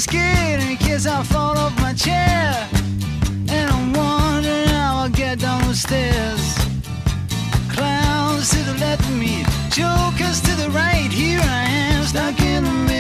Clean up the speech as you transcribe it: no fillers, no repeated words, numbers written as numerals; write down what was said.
scared in case I fall off my chair. And I'm wondering how I'll get down the stairs. Clowns to the left of me, jokers to the right. Here I am, stuck in the middle.